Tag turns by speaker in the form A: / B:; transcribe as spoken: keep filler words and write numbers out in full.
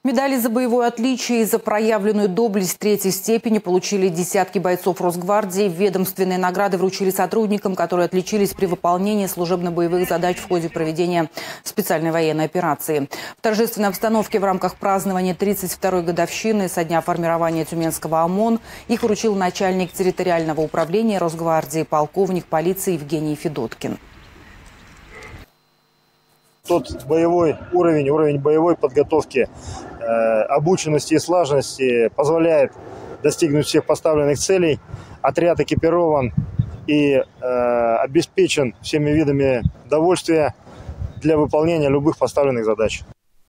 A: Медали за боевое отличие и за проявленную доблесть третьей степени получили десятки бойцов Росгвардии. Ведомственные награды вручили сотрудникам, которые отличились при выполнении служебно-боевых задач в ходе проведения специальной военной операции. В торжественной обстановке в рамках празднования тридцать второй годовщины со дня формирования Тюменского ОМОН их вручил начальник территориального управления Росгвардии, полковник полиции Евгений Федоткин.
B: Тот боевой уровень, уровень боевой подготовки, э, обученности и слаженности позволяет достигнуть всех поставленных целей. Отряд экипирован и э, обеспечен всеми видами довольствия для выполнения любых поставленных задач.